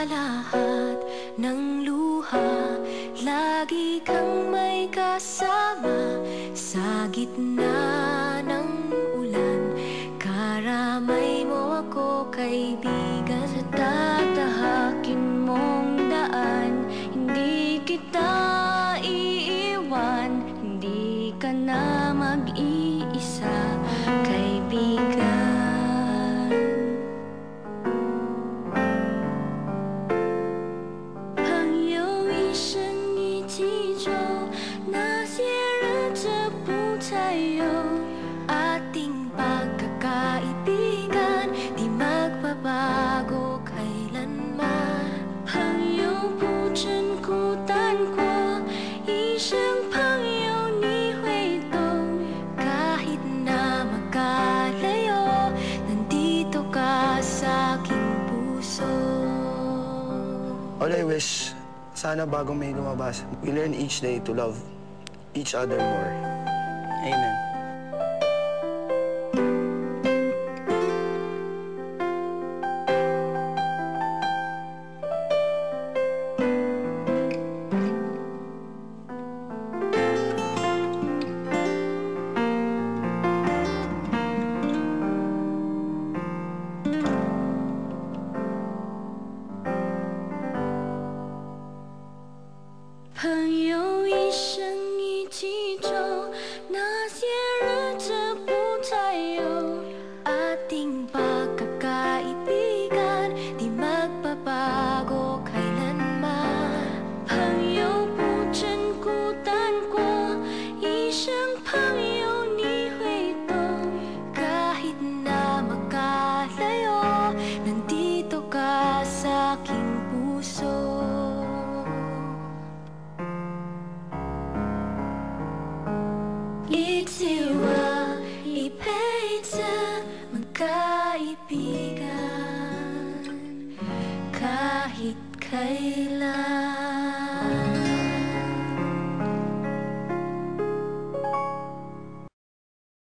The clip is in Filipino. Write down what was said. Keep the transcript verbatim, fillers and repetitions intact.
lahat ng luha, lagi kang may kasama sa gitna ng ulan. Karamay mo ako, kaibigan, sa tatahakin mong daan. Hindi kita iiwan, hindi ka na mag-iisa, kaibigan. Ating pagkakaibigan, di magbabago kailanman. 朋友不真孤单过，一生朋友你会懂。kahit na magkalayo, nandito ka sa aking puso. All I wish, sana bagong may lumabas, we learn each day to love each other more. Amen. Ating pagkakaibigan, di magbabago kailanman. 朋友不真孤单过，一生朋友你会懂。kahit na magkalayo, nandito ka sa aking puso. Itsiwa, ipeitsa, magkaibigan kahit kailan.